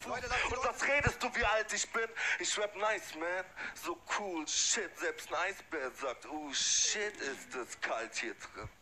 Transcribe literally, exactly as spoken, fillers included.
Und was redest du, wie alt ich bin? Ich rap nice, man. So cool, shit. Selbst ein Eisbär sagt, oh shit, ist es kalt hier drin.